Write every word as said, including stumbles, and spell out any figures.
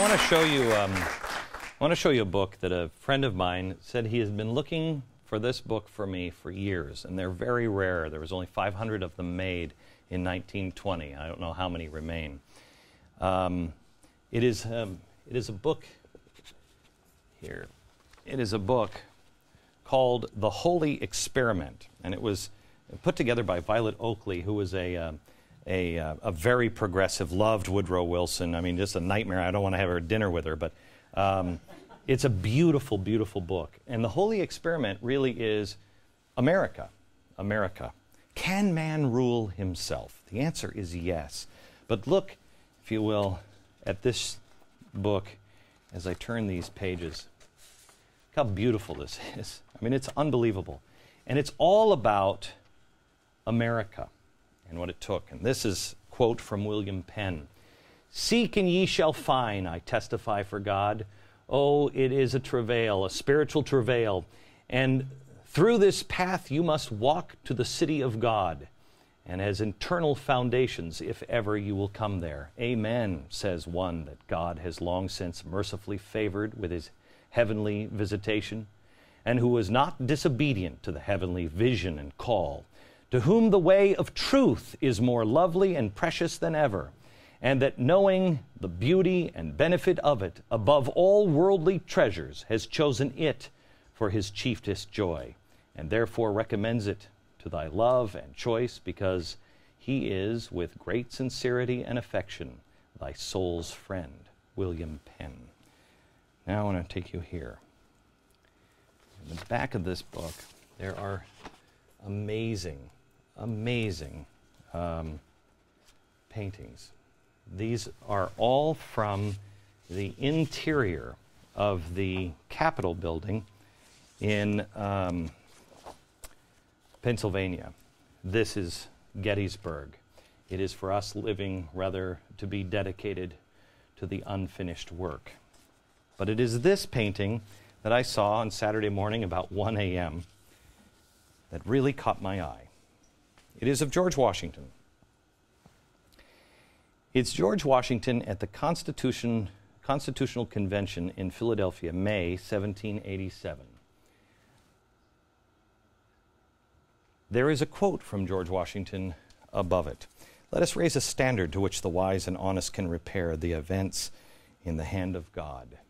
want to show you. Um, I want to show you a book that a friend of mine said he has been looking for this book for me for years, and they're very rare. There was only five hundred of them made in nineteen twenty. I don't know how many remain. Um, it is. Um, it is a book. Here, it is a book called The Holy Experiment, and it was put together by Violet Oakley, who was a. Uh, A, uh, a very progressive, loved Woodrow Wilson. I mean, just a nightmare. I don't want to have her dinner with her, but um, it's a beautiful, beautiful book. And The Holy Experiment really is America. America. Can man rule himself? The answer is yes. But look, if you will, at this book as I turn these pages. Look how beautiful this is. I mean, it's unbelievable. And it's all about America and what it took. And this is a quote from William Penn. "Seek and ye shall find, I testify for God. Oh, it is a travail, a spiritual travail. And through this path you must walk to the city of God, and as eternal foundations, if ever you will come there. Amen, says one that God has long since mercifully favored with his heavenly visitation, and who was not disobedient to the heavenly vision and call, to whom the way of truth is more lovely and precious than ever, and that knowing the beauty and benefit of it above all worldly treasures has chosen it for his chiefest joy, and therefore recommends it to thy love and choice, because he is, with great sincerity and affection, thy soul's friend." William Penn. Now I want to take you here. In the back of this book, there are amazing amazing um, paintings. These are all from the interior of the Capitol building in um, Pennsylvania. This is Gettysburg. It is for us living rather to be dedicated to the unfinished work. But it is this painting that I saw on Saturday morning about one a m that really caught my eye. It is of George Washington. It's George Washington at the Constitution, Constitutional Convention in Philadelphia, May seventeen eighty-seven. There is a quote from George Washington above it. "Let us raise a standard to which the wise and honest can repair the events in the hand of God."